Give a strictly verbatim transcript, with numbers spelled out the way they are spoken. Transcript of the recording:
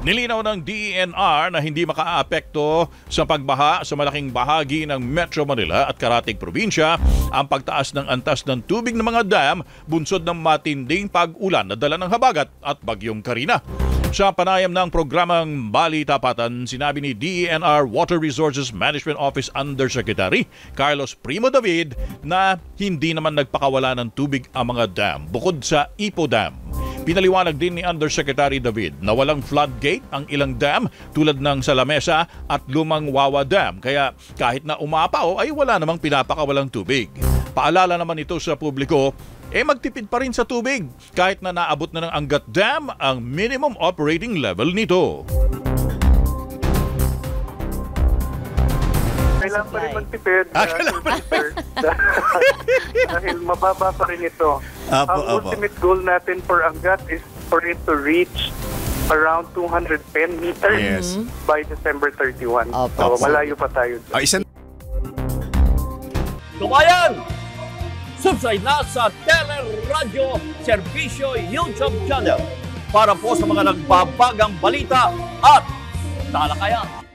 Nilinaw ng D E N R na hindi makaapekto sa pagbaha sa malaking bahagi ng Metro Manila at karatig probinsya ang pagtaas ng antas ng tubig ng mga dam bunsod ng matinding pag-ulan na dala ng habagat at bagyong Karina. Sa panayam ng programang Bali Tapatan, sinabi ni D E N R Water Resources Management Office Undersecretary Carlos Primo David na hindi naman nagpakawala ng tubig ang mga dam bukod sa Ipo Dam. Pinaliwanag din ni Undersecretary David na walang floodgate ang ilang dam tulad ng Salamesa at Lumang Wawa Dam kaya kahit na umapaw ay wala namang pinapakawalang tubig. Paalala naman ito sa publiko, eh magtipid pa rin sa tubig kahit na naabot na ng Angat Dam ang minimum operating level nito. Kailangan pa rin magtipid. Ah, uh, kailangan pa rin. Dahil mababa pa rin ito. Apo, Ang apo. ultimate goal natin for Angat is for it to reach around two hundred ten meters Yes. by December thirty-first. Apo. So malayo pa tayo dyan. Ah, isang Tubayan! Subscribe na sa Teleradyo Serbisyo YouTube channel para po sa mga nagbabagang balita at talakayan.